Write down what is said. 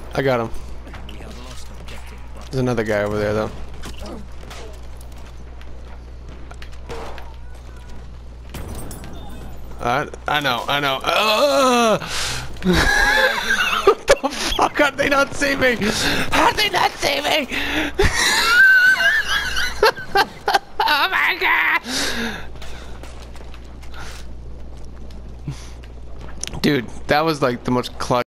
I got him. There's another guy over there though. I know. What the fuck? How'd they not see me? How'd they not see me? Oh my god! Dude, that was like the most clutch.